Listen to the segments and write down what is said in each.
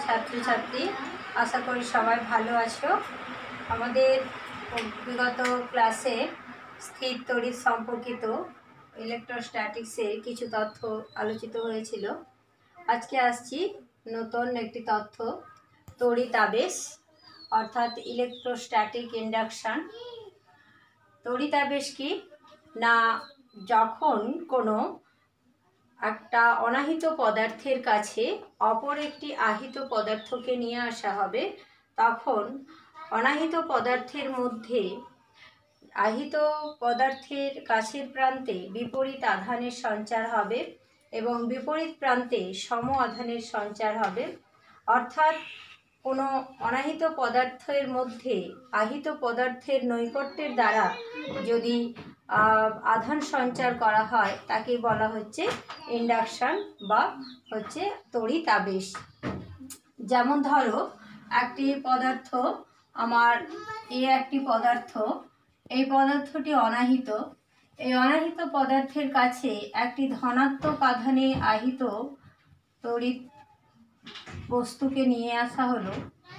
ছাত্রছাত্রী, আশা করি সবাই ভালো আছো। আমাদের বিগত ক্লাসে স্থির তড়িৎ সম্পর্কিত ইলেকট্রোস্ট্যাটিক্সের কিছু তথ্য আলোচিত হয়েছিল। আজকে আসছি নতুন একটি তথ্য, তড়িতাবেশ অর্থাৎ ইলেকট্রোস্ট্যাটিক ইন্ডাকশন। তড়িতাবেশ কি না, যখন কোনো একটা অনাহিত পদার্থের কাছে অপর একটি আহিত পদার্থকে নিয়ে আসা হবে, তখন অনাহিত পদার্থের মধ্যে আহিত পদার্থের কাছের প্রান্তে বিপরীত আধানের সঞ্চার হবে এবং বিপরীত প্রান্তে সম আধানের সঞ্চার হবে। অর্থাৎ কোনো অনাহিত পদার্থের মধ্যে আহিত পদার্থের নৈকট্যের দ্বারা যদি আধান সঞ্চার করা হয় তাকে বলা হচ্ছে ইন্ডাকশন বা হচ্ছে তড়িতাবেশ। যেমন ধরো একটি পদার্থ, আমার একটি পদার্থ, এই পদার্থটি অনাহিত। এই অনাহিত পদার্থের কাছে একটি ধনাত্মক আধানে আহিত তড়িৎ বস্তুকে নিয়ে আসা হলো।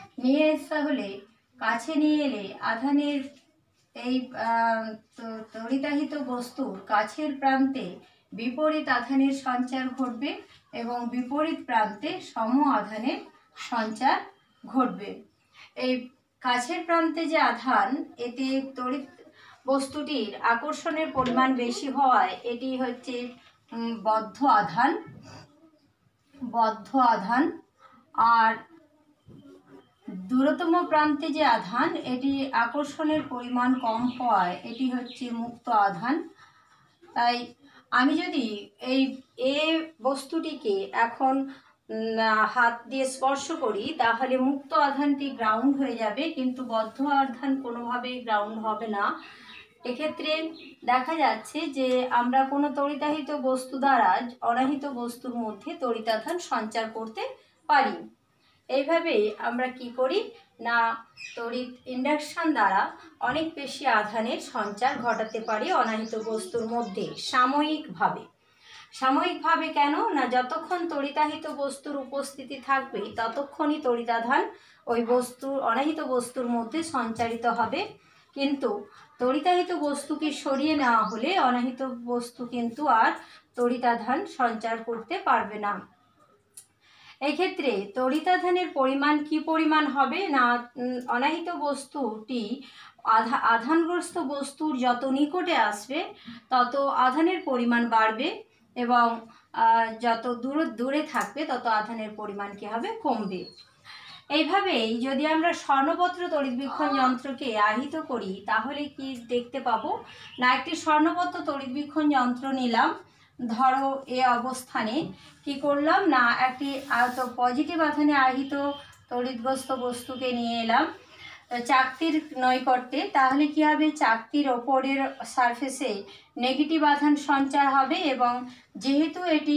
কাছে নিয়ে এলে আধানের এই তড়িতাহিত বস্তুর কাছের প্রান্তে বিপরীত আধানের সঞ্চার ঘটবে এবং বিপরীত প্রান্তে সম আধানের সঞ্চার ঘটবে। এই কাছের প্রান্তে যে আধান, এতে তড়িৎ বস্তুটির আকর্ষণের পরিমাণ বেশি হওয়ায় এটি হচ্ছে বদ্ধ আধান। আর দূরতম প্রান্তে যে আধান, এটি আকর্ষণের পরিমাণ কম হওয়ায় এটি হচ্ছে মুক্ত আধান। তাই আমি যদি এই বস্তুটিকে এখন হাত দিয়ে স্পর্শ করি, তাহলে মুক্ত আধানটি গ্রাউন্ড হয়ে যাবে, কিন্তু বদ্ধ আধান কোনোভাবেই গ্রাউন্ড হবে না। এক্ষেত্রে দেখা যাচ্ছে যে আমরা কোনো তড়িতাহিত বস্তু দ্বারা অনাহিত বস্তুর মধ্যে তড়িতাধান সঞ্চার করতে পারি। এইভাবে আমরা কি করি না, তড়িৎ ইন্ডাকশন দ্বারা অনেক বেশি আধানের সঞ্চার ঘটাতে পারি অনাহিত বস্তুর মধ্যে সাময়িকভাবে। কেন না, যতক্ষণ তড়িতাহিত বস্তুর উপস্থিতি থাকবে ততক্ষণই তড়িতাধান ওই অনাহিত বস্তুর মধ্যে সঞ্চারিত হবে। কিন্তু তড়িতাহিত বস্তুকে সরিয়ে নেওয়া হলে অনাহিত বস্তু কিন্তু আর তড়িতাধান সঞ্চার করতে পারবে না। এক্ষেত্রে তড়িতাধানের পরিমাণ কি পরিমাণ হবে না, অনাহিত বস্তুটি আধানগ্রস্ত বস্তুর যত নিকটে আসবে তত আধানের পরিমাণ বাড়বে এবং যত দূরে থাকবে তত আধানের পরিমাণ কি হবে, কমবে। এইভাবেই যদি আমরা স্বর্ণপত্র তড়িৎবীক্ষণ যন্ত্রকে আহিত করি, তাহলে কি দেখতে পাবো না, একটি স্বর্ণপত্র তড়িৎবীক্ষণ যন্ত্র নিলাম। ধরো এ অবস্থানে কি করলাম না, একটি পজিটিভ আধানে আহিত তড়িৎগ্রস্ত বস্তুকে নিয়ে এলাম চাকতির নৈকট্যে। তাহলে কি হবে, চাকতির ওপরের সারফেসে নেগেটিভ আধান সঞ্চার হবে এবং যেহেতু এটি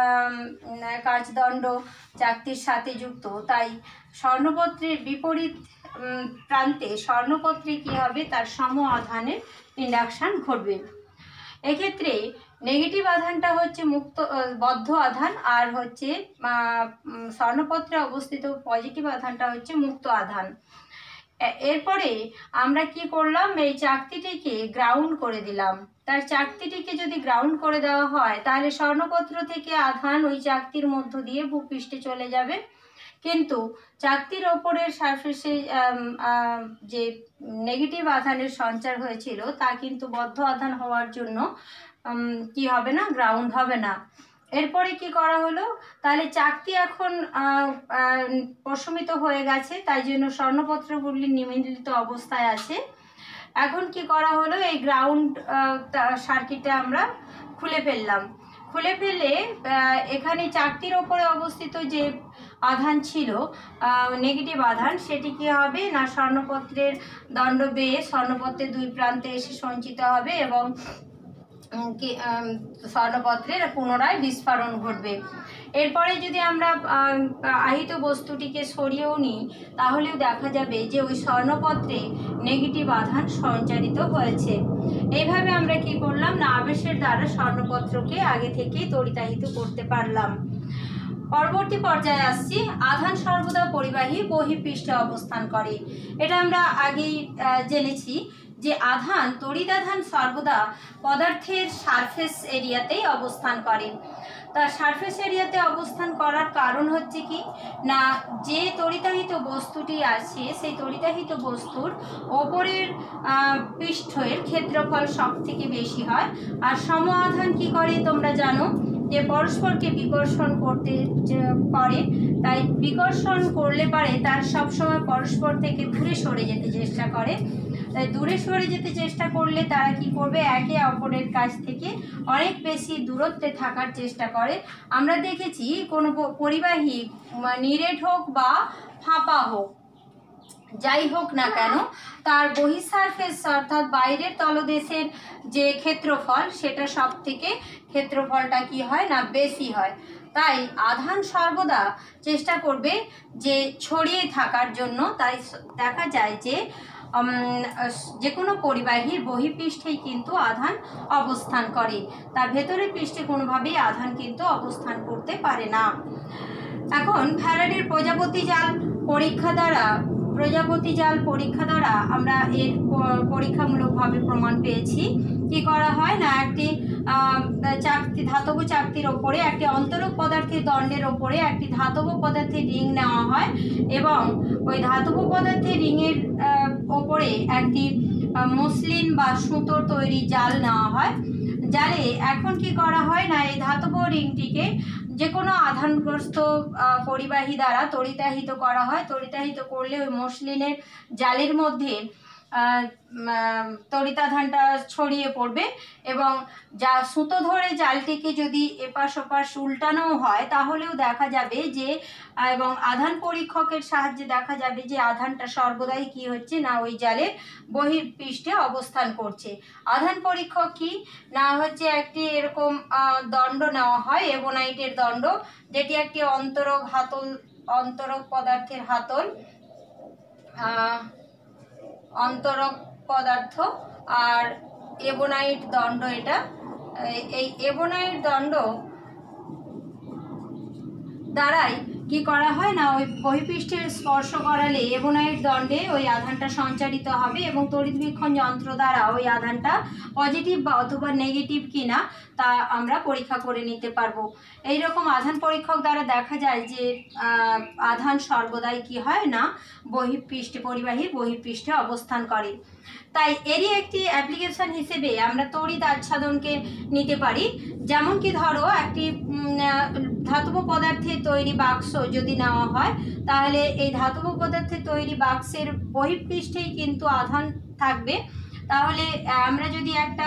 কাচদণ্ড চাকতির সাথে যুক্ত, তাই স্বর্ণপত্রের বিপরীত প্রান্তে স্বর্ণপত্রে কি হবে, তার সম আধানের ইন্ডাকশন ঘটবে। এক্ষেত্রে নেগেটিভ আধানটা হচ্ছে বদ্ধ আধান, আর হচ্ছে স্বর্ণপত্রে অবস্থিত পজিটিভ আধানটা হচ্ছে মুক্ত আধান। এরপরে আমরা কি করলাম, এই চাকতিটিকে গ্রাউন্ড করে দিলাম। তার চাকতিটিকে যদি গ্রাউন্ড করে দেওয়া হয়, তাহলে স্বর্ণপত্র থেকে আধান ওই চাকতির মধ্য দিয়ে ভূপৃষ্ঠে চলে যাবে, কিন্তু চাকতির ওপরের সারফেসে যে নেগেটিভ আধানের সঞ্চার হয়েছিল তা কিন্তু বদ্ধ আধান হওয়ার জন্য কি হবে না, গ্রাউন্ড হবে না। এরপরে কি করা হলো, তাহলে চাকতি এখন প্রশমিত হয়ে গেছে, তাই জন্য স্বর্ণপত্রগুলি নিমিলিত অবস্থায় আছে। এখন কি করা হলো, এই গ্রাউন্ড সার্কিটটা আমরা খুলে ফেললে এখানে চাকতির ওপরে অবস্থিত যে আধান ছিল নেগেটিভ আধান, সেটি কি হবে না, স্বর্ণপত্রের দণ্ড বেয়ে স্বর্ণপত্রের দুই প্রান্তে এসে সঞ্চিত হবে এবং স্বর্ণপত্রের পুনরায় বিস্ফোরণ ঘটবে। এরপরে যদি আমরা আহিত বস্তুটিকে সরিয়েও নিই, তাহলেও দেখা যাবে যে ওই স্বর্ণপত্রে নেগেটিভ আধান সঞ্চারিত হয়েছে। এইভাবে আমরা কি করলাম না, আবেশের দ্বারা স্বর্ণপত্রকে আগে থেকেই তড়িতাহিত করতে পারলাম। পরবর্তী পর্যায়ে আসছি, আধান সর্বদা পরিবাহী বহিঃপৃষ্ঠে অবস্থান করে। এটা আমরা আগেই জেনেছি যে আধান, তড়িৎ আধান সর্বদা পদার্থের সারফেস এরিয়াতেই অবস্থান করে। তা সারফেস এরিয়াতে অবস্থান করার কারণ হচ্ছে কি না, যে তড়িতাহিত বস্তুটি আছে সেই তড়িতাহিত বস্তুর ওপরের পৃষ্ঠের ক্ষেত্রফল সব থেকে বেশি হয়। আর সম আধান কি করে তোমরা জানো যে পরস্পরকে বিকর্ষণ করতে পারে, তাই বিকর্ষণ করলে পারে তার সবসময় পরস্পর থেকে দূরে সরে যেতে চেষ্টা করে। তাই দূরে সরে যেতে চেষ্টা করলে তারা কি করবে, একে অপরের কাছ থেকে অনেক বেশি দূরত্বে থাকার চেষ্টা করে। আমরা দেখেছি কোনো পরিবাহী নিরেট হোক বা ফাঁপা হোক, যাই হোক না কেন, তার বহিঃসারফেস অর্থাৎ বাইরের তলদেশের যে ক্ষেত্রফল সেটা সব থেকে ক্ষেত্রফলটা কি হয় না বেশি হয়। তাই আধান সর্বদা চেষ্টা করবে যে ছড়িয়ে থাকার জন্য। তাই দেখা যায় যে কোনো পরিবাহীর বহিঃপৃষ্ঠেই কিন্তু আধান অবস্থান করে, তার ভেতরের পৃষ্ঠে কোনোভাবেই আধান কিন্তু অবস্থান করতে পারে না। এখন ফ্যারাডের প্রজাপতি জাল পরীক্ষা দ্বারা আমরা এর পরীক্ষামূলকভাবে প্রমাণ পেয়েছি। কি করা হয় না, একটি ধাতব চাকতির ওপরে একটি অন্তরক পদার্থের দণ্ডের ওপরে একটি ধাতব পদার্থের রিং নেওয়া হয় এবং ওই ধাতব পদার্থের রিংয়ের ওপরে একটি মসলিন বা সুতোর তৈরি জাল নেওয়া হয়। জালে এখন কি করা হয় না, এই ধাতব রিংটিকে যে কোনো আধানগ্রস্ত পরিবাহী দ্বারা তড়িতাহিত করা হয়। তড়িতাহিত করলে ওই মসলিনের জালের মধ্যে তড়িতাধানটা ছড়িয়ে পড়বে এবং যা সুতো ধরে জালটিকে যদি এপাশ ওপাশ উল্টানো হয় তাহলেও দেখা যাবে যে, এবং আধান পরীক্ষকের সাহায্যে দেখা যাবে যে আধানটা সর্বদাই কি হচ্ছে না ওই জালের বহিঃপৃষ্ঠে অবস্থান করছে। আধান পরীক্ষক কি না হচ্ছে একটি এরকম দণ্ড নেওয়া হয়, এবনাইটের দণ্ড, যেটি একটি অন্তরক পদার্থের হাতল, অন্তরক পদার্থ আর এবনাইট দণ্ড। এটা এই এবনাইট দণ্ড দ্বারাই কি করা হয় না, ওই বহিঃপৃষ্ঠের স্পর্শ করালে এবনাইট দণ্ডে ওই আধানটা সঞ্চারিত হবে এবং তড়িৎবীক্ষণ যন্ত্র দ্বারা ওই আধানটা পজিটিভ বা অথবা নেগেটিভ কিনা তা আমরা পরীক্ষা করে নিতে পারবো। এইরকম আধান পরীক্ষক দ্বারা দেখা যায় যে আধান সর্বদাই কি হয় না পরিবাহীর বহিঃপৃষ্ঠে অবস্থান করে। তাই এরই একটি অ্যাপ্লিকেশন হিসেবে আমরা তড়িৎ আচ্ছাদনকে নিতে পারি। যেমন কি ধরো একটি ধাতব পদার্থের তৈরি বাক্স যদি নেওয়া হয়, তাহলে এই ধাতব পদার্থের তৈরি বাক্সের বহিঃপৃষ্ঠেই কিন্তু আধান থাকবে। তাহলে আমরা যদি একটা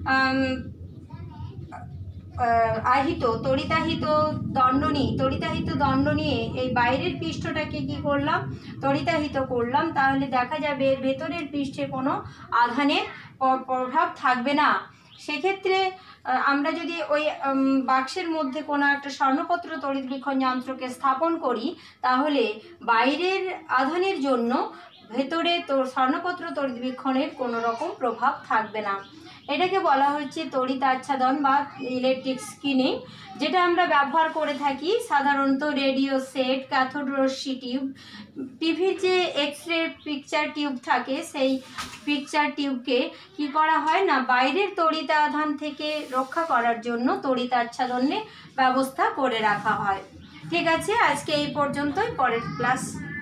তড়িতাহিত দণ্ড নিয়ে এই বাইরের পৃষ্ঠটাকে কি করলাম, তড়িতাহিত করলাম, তাহলে দেখা যাবে ভেতরের পৃষ্ঠে কোনো আধানের প্রভাব থাকবে না। সেক্ষেত্রে আমরা যদি ওই বাক্সের মধ্যে কোনো একটা স্বর্ণপত্র তড়িৎবীক্ষণ যন্ত্রকে স্থাপন করি, তাহলে বাইরের আধানের জন্য ভেতরে স্বর্ণপত্র তড়িৎবীক্ষণের কোনো রকম প্রভাব থাকবে না। এটাকে বলা হচ্ছে তড়িৎ আচ্ছাদন বা ইলেকট্রিক স্ক্রিনিং, যেটা আমরা ব্যবহার করে থাকি সাধারণত রেডিও সেট, ক্যাথোড রশ্মি টিউব, টিভির যে এক্সরে পিকচার টিউব থাকে সেই পিকচার টিউবকে কি করা হয় না বাইরের তড়িৎ আধান থেকে রক্ষা করার জন্য তড়িৎ আচ্ছাদনের ব্যবস্থা করে রাখা হয়। ঠিক আছে, আজকে এই পর্যন্তই, পরের ক্লাস